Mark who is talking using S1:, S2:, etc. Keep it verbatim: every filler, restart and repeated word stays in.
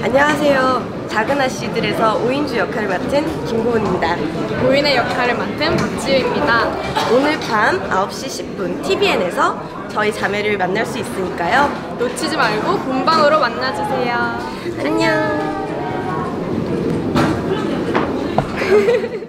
S1: 안녕하세요. 작은 아씨들에서 오인주 역할을 맡은 김고은입니다.
S2: 고인의 역할을 맡은 박지우입니다.
S1: 오늘 밤 아홉 시 십 분 티비엔에서 저희 자매를 만날 수 있으니까요.
S2: 놓치지 말고 본방으로 만나주세요.
S1: 안녕.